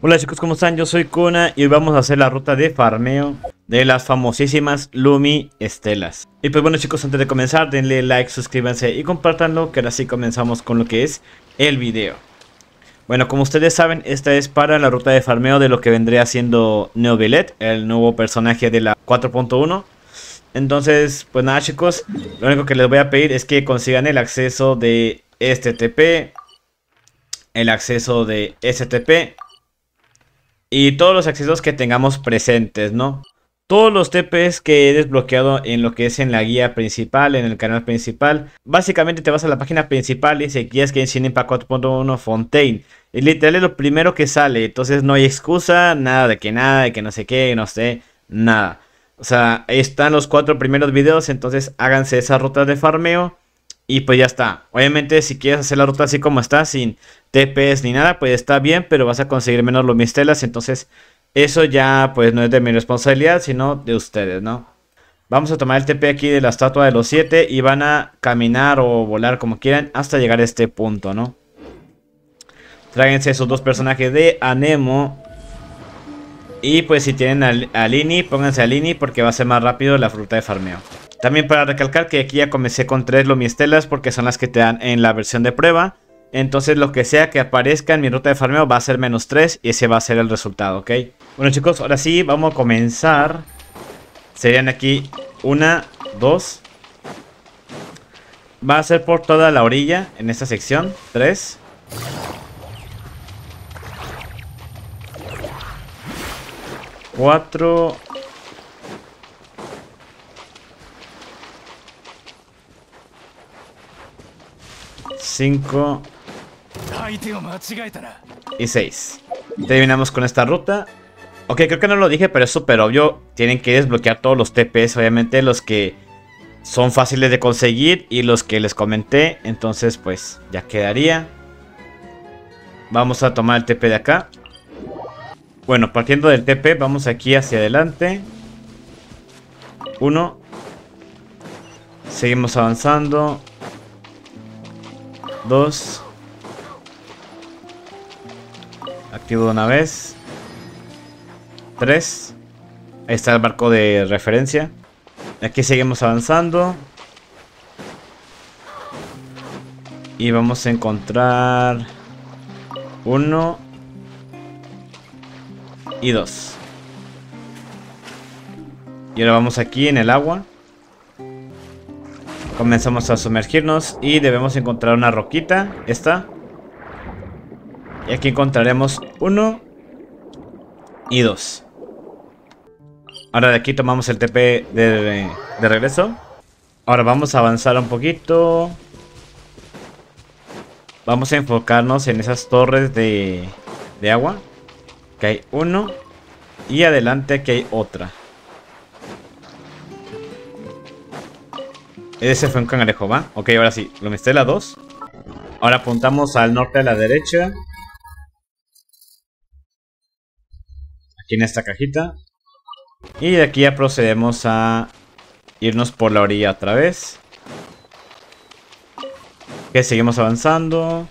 Hola chicos, ¿cómo están? Yo soy Kuna y hoy vamos a hacer la ruta de farmeo de las famosísimas Lumi Estelas. Y pues bueno chicos, antes de comenzar denle like, suscríbanse y compártanlo, que ahora sí comenzamos con lo que es el video. Bueno, como ustedes saben, esta es para la ruta de farmeo de lo que vendría siendo Neuvillette, el nuevo personaje de la 4.1. Entonces, pues nada chicos, lo único que les voy a pedir es que consigan el acceso de este TP, el acceso de STP y todos los accesos que tengamos presentes, ¿no? Todos los TPs que he desbloqueado en lo que es en la guía principal, en el canal principal. Básicamente te vas a la página principal y dice guías Genshin Impact 4.1 Fontaine. Y literal es lo primero que sale. Entonces no hay excusa, nada de que no sé qué, no sé, nada. O sea, ahí están los 4 primeros videos. Entonces háganse esa ruta de farmeo. Y pues ya está. Obviamente si quieres hacer la ruta así como está, sin TPs ni nada, pues está bien, pero vas a conseguir menos Lumistelas. Entonces eso ya pues no es de mi responsabilidad, sino de ustedes, ¿no? Vamos a tomar el TP aquí de la estatua de los 7 y van a caminar o volar como quieran hasta llegar a este punto, ¿no? Tráiganse esos dos personajes de Anemo. Y pues si tienen a Lini, pónganse a Lini porque va a ser más rápido la fruta de farmeo. También para recalcar que aquí ya comencé con 3 Lumistelas porque son las que te dan en la versión de prueba. Entonces lo que sea que aparezca en mi ruta de farmeo va a ser -3 y ese va a ser el resultado, ¿ok? Bueno chicos, ahora sí vamos a comenzar. Serían aquí 1, 2. Va a ser por toda la orilla en esta sección. 3. 4. 5 y 6. Terminamos con esta ruta. Ok, creo que no lo dije, pero es súper obvio. Tienen que desbloquear todos los TPs, obviamente los que son fáciles de conseguir y los que les comenté. Entonces pues ya quedaría. Vamos a tomar el TP de acá. Bueno, partiendo del TP, vamos aquí hacia adelante. 1. Seguimos avanzando. 2. Activo de una vez. 3. Ahí está el barco de referencia. Aquí seguimos avanzando. Y vamos a encontrar 1 y 2. Y ahora vamos aquí en el agua. Comenzamos a sumergirnos y debemos encontrar una roquita. Esta. Y aquí encontraremos 1 y 2. Ahora de aquí tomamos el TP de regreso. Ahora vamos a avanzar un poquito. Vamos a enfocarnos en esas torres de agua. Que hay 1. Y adelante aquí hay otra. Ese fue un cangrejo, ¿va? Ok, ahora sí, Lumistela 2. Ahora apuntamos al norte a la derecha. Aquí en esta cajita. Y de aquí ya procedemos a irnos por la orilla otra vez. Ok, seguimos avanzando.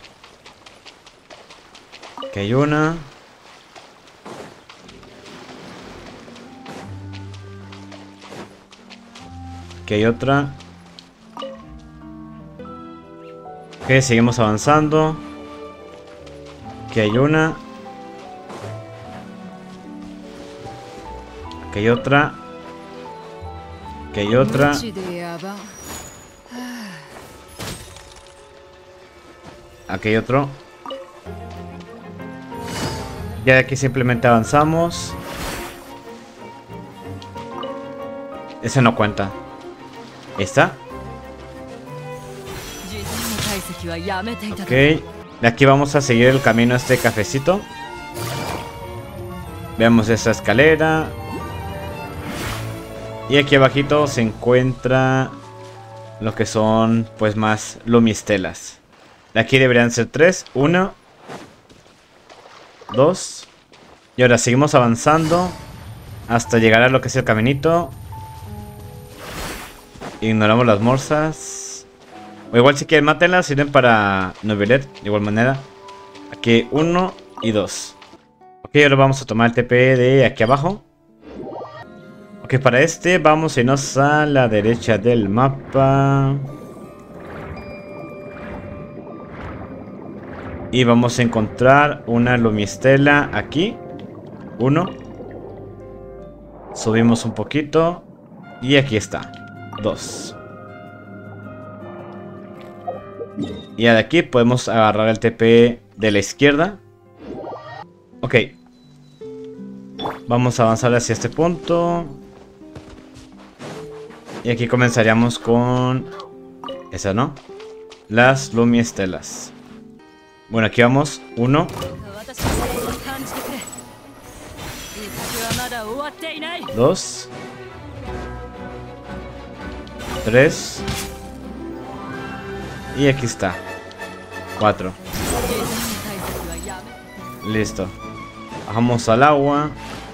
Aquí hay una. Aquí hay otra. Ok, seguimos avanzando. Aquí hay una. Aquí hay otra. Aquí hay otra. Aquí hay otro. Ya de aquí simplemente avanzamos. Ese no cuenta. Ahí está. Ok. De aquí vamos a seguir el camino a este cafecito. Veamos esta escalera. Y aquí abajito se encuentra lo que son pues más Lumistelas. De aquí deberían ser 3. 1. 2. Y ahora seguimos avanzando hasta llegar a lo que es el caminito. Ignoramos las morsas. O igual si quieren mátenlas, sirven para Neuvillette, de igual manera. Aquí 1 y 2. Ok, ahora vamos a tomar el TP de aquí abajo. Ok, para este vamos a irnos a la derecha del mapa. Y vamos a encontrar una lumistela aquí. 1. Subimos un poquito. Y aquí está. 2. Y de aquí podemos agarrar el TP de la izquierda. Ok. Vamos a avanzar hacia este punto. Y aquí comenzaríamos con... esa, ¿no? Las lumiestelas. Bueno, aquí vamos. 1. 2. 3. Y aquí está. 4. Listo. Bajamos al agua.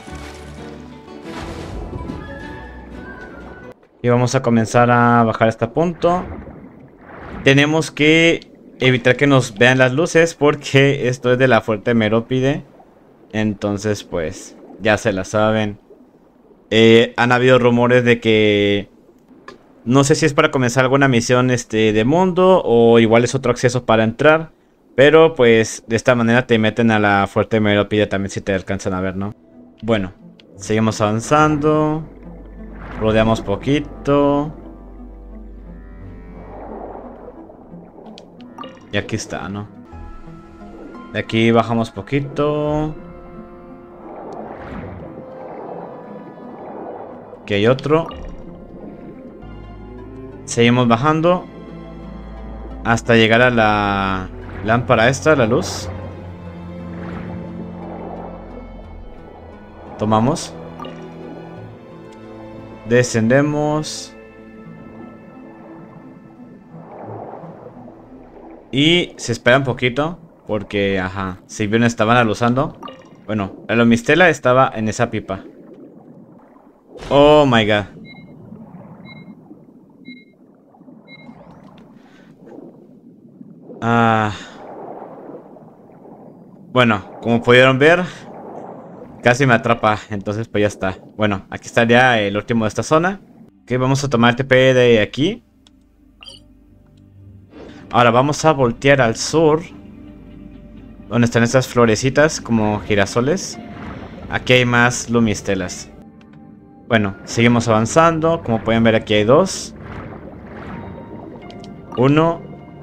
Y vamos a comenzar a bajar este punto. Tenemos que evitar que nos vean las luces, porque esto es de la fuerte Meropide. Entonces pues ya se la saben. Han habido rumores de que... no sé si es para comenzar alguna misión de mundo, o igual es otro acceso para entrar. Pero pues de esta manera te meten a la fuerte Meropide también, si te alcanzan a ver, ¿no? Bueno, seguimos avanzando. Rodeamos poquito. Y aquí está, ¿no? De aquí bajamos poquito. Aquí hay otro. Seguimos bajando hasta llegar a la lámpara esta, la luz. Tomamos. Descendemos. Y se espera un poquito, porque, ajá, si bien estaban alusando. Bueno, la lumistela estaba en esa pipa. Oh my god. Bueno, como pudieron ver, casi me atrapa, entonces pues ya está. Bueno, aquí estaría el último de esta zona. Ok, vamos a tomar el TP de aquí. Ahora vamos a voltear al sur, donde están estas florecitas como girasoles. Aquí hay más lumistelas. Bueno, seguimos avanzando. Como pueden ver, aquí hay 2. 1,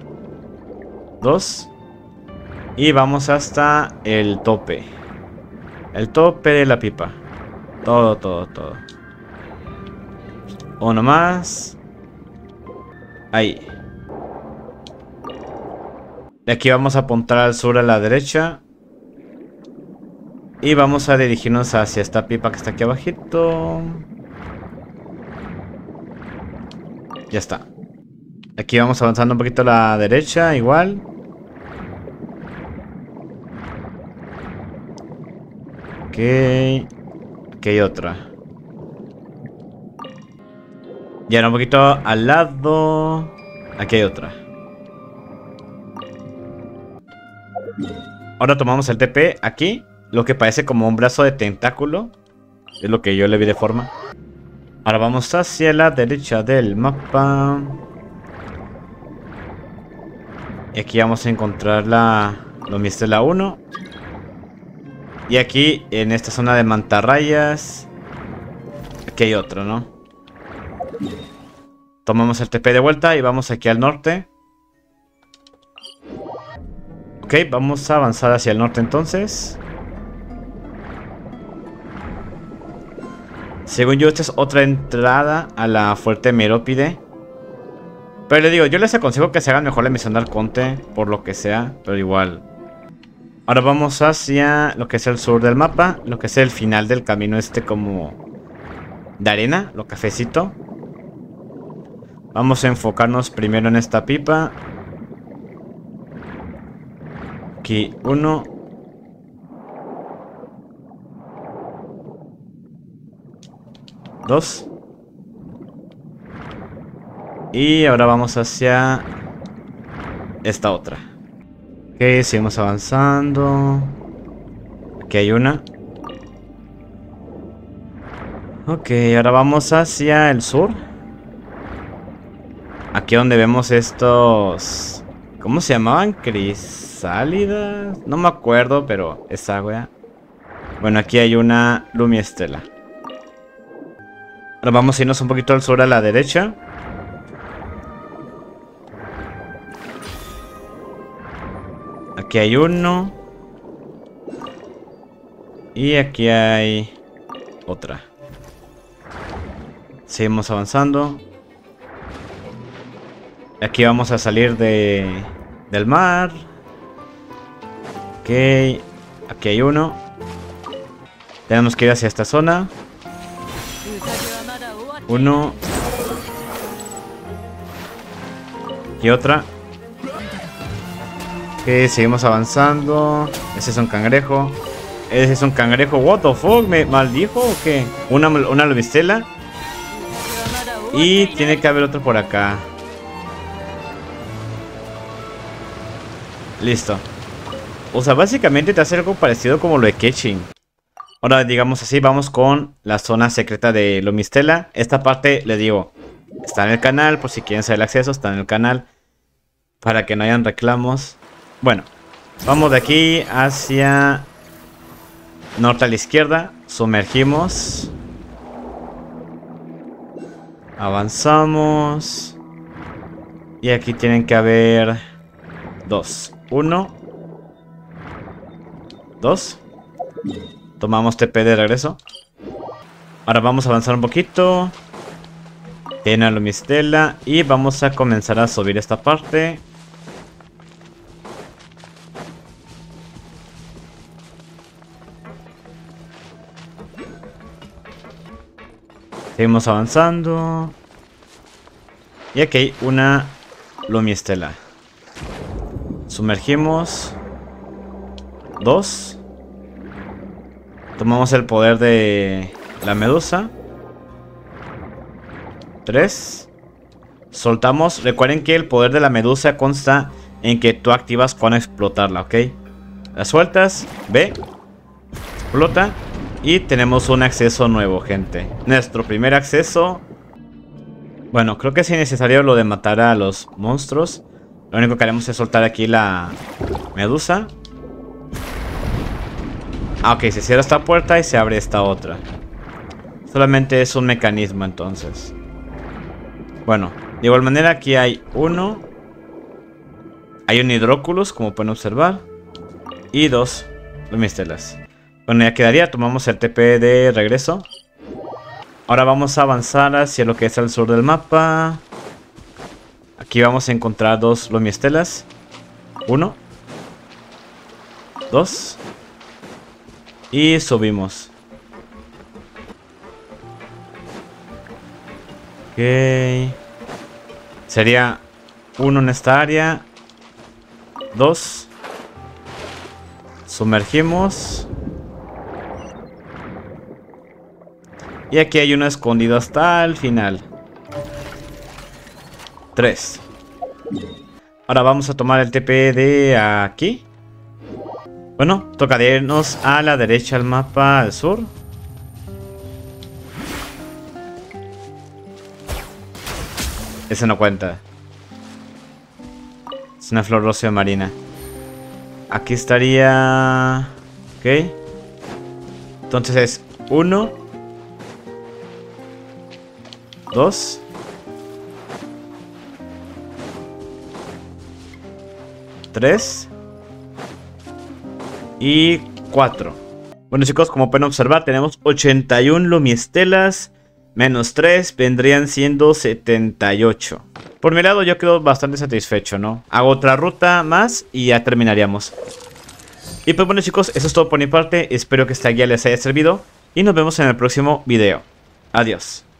2. Y vamos hasta el tope. El tope de la pipa. Todo, todo, todo. Uno más. Ahí. De aquí vamos a apuntar al sur a la derecha. Y vamos a dirigirnos hacia esta pipa que está aquí abajito. Ya está. Aquí vamos avanzando un poquito a la derecha, igual. Ok. Aquí hay otra. Y ahora un poquito al lado. Aquí hay otra. Ahora tomamos el TP aquí. Lo que parece como un brazo de tentáculo. Es lo que yo le vi de forma. Ahora vamos hacia la derecha del mapa. Y aquí vamos a encontrar la lumistela 1. Y aquí, en esta zona de mantarrayas, aquí hay otro, ¿no? Tomamos el TP de vuelta y vamos aquí al norte. Ok, vamos a avanzar hacia el norte entonces. Según yo, esta es otra entrada a la fuerte Meropide. Pero le digo, yo les aconsejo que se hagan mejor la misión de Arconte, por lo que sea, pero igual. Ahora vamos hacia lo que es el sur del mapa, lo que es el final del camino como de arena, lo cafecito. Vamos a enfocarnos primero en esta pipa. Aquí 1. 2. Y ahora vamos hacia esta otra. Ok, seguimos avanzando. Aquí hay una. Ok, ahora vamos hacia el sur. Aquí donde vemos estos... ¿Cómo se llamaban? Crisálidas. No me acuerdo, pero esa wea. Bueno, aquí hay una Lumi Estela. Ahora vamos a irnos un poquito al sur a la derecha. Aquí hay uno. Y aquí hay otra. Seguimos avanzando. Aquí vamos a salir del mar. Ok. Aquí hay uno. Tenemos que ir hacia esta zona. Uno. Y otra. Ok, seguimos avanzando. Ese es un cangrejo. Ese es un cangrejo. What the fuck, ¿me maldijo o qué? Una lobistela. Y tiene que haber otro por acá. Listo. O sea, básicamente te hace algo parecido como lo de Ketching. Ahora, digamos así, vamos con la zona secreta de Lomistela. Esta parte, les digo, está en el canal. Por si quieren saber el acceso, está en el canal. Para que no hayan reclamos. Bueno, vamos de aquí hacia norte a la izquierda. Sumergimos. Avanzamos. Y aquí tienen que haber dos. Uno. Dos. Tomamos TP de regreso. Ahora vamos a avanzar un poquito. Tiene a Lomistela. Y vamos a comenzar a subir esta parte. Seguimos avanzando. Y aquí hay una Lomistela. Sumergimos. Dos. Tomamos el poder de la medusa. 3. Soltamos. Recuerden que el poder de la medusa consta en que tú activas cuando explotarla, ¿ok? La sueltas. Ve. Explota. Y tenemos un acceso nuevo, gente. Nuestro primer acceso. Bueno, creo que es innecesario lo de matar a los monstruos. Lo único que haremos es soltar aquí la medusa. Ah, ok, se cierra esta puerta y se abre esta otra. Solamente es un mecanismo entonces. Bueno, de igual manera aquí hay uno. Hay un Hydroculus, como pueden observar. Y dos Lomistelas. Bueno, ya quedaría, tomamos el TP de regreso. Ahora vamos a avanzar hacia lo que es el sur del mapa. Aquí vamos a encontrar dos Lomistelas. Uno. Dos. Y subimos. Ok. Sería uno en esta área. Dos. Sumergimos. Y aquí hay uno escondido hasta el final. 3. Ahora vamos a tomar el TP de aquí. Bueno, toca de irnos a la derecha al mapa, al sur. Ese no cuenta. Es una flor rosa marina. Aquí estaría... Ok. Entonces es 1. 2. 3. Y 4. Bueno, chicos, como pueden observar, tenemos 81 Lomistelas. Menos 3 vendrían siendo 78. Por mi lado yo quedo bastante satisfecho, ¿no? Hago otra ruta más y ya terminaríamos. Y pues bueno, chicos, eso es todo por mi parte. Espero que esta guía les haya servido. Y nos vemos en el próximo video. Adiós.